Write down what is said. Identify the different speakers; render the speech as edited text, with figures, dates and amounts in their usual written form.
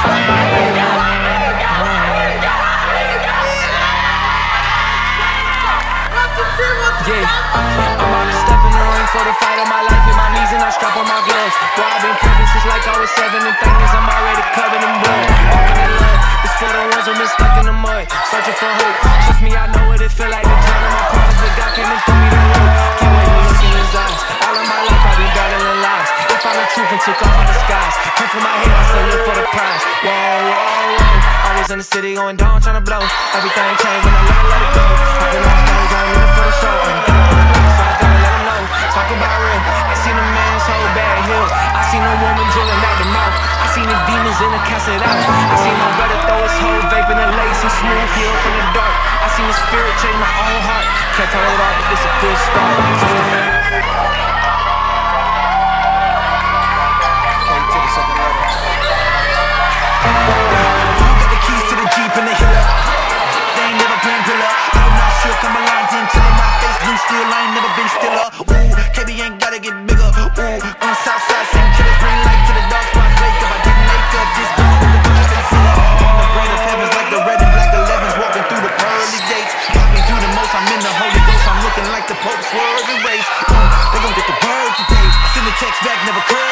Speaker 1: Yeah, I'm about to step in the ring for the fight of my life. Hit my knees and I strap on my gloves. Boy, I've been prepping since like I was 7. And thing is, I'm already covered in blood. Walking in love, it's for the ones who been stuck in the mud, searching for hope. Trust me, I know what it feel like to drown in my problems, but God came and threw me the rope. Can't wait to look in his eyes. All of my life I've been battling lies. I found the truth and took off my disguise. Come from my head, I still live for the prize. Whoa, whoa, whoa. I was in the city going down, trying to blow. Everything changed when I let it go. I've been on stage, I ain't in it for the show. I'm getting on the block, so I gotta let them know. Talk about real. I seen a man's whole bad hill. I seen a woman drilling out the mouth. I seen the demons in the casket out. I seen my brother throw his whole vape in the lace and smooth heel from the dark. I seen the spirit change my own heart. Can't tell it all, but it's a good start.
Speaker 2: Still, I ain't never been stiller. Ooh, KB ain't gotta get bigger. Ooh, on the south side, same killers, bring light to the dark spots. Wake up, I didn't make up this ball with the blood and filler. On the brain of heavens like the red and black 11s, walking through the pearly gates. Walking through the most, I'm in the Holy Ghost. I'm looking like the Pope swerving race. They gon' get the word today. Send the text back, never curve.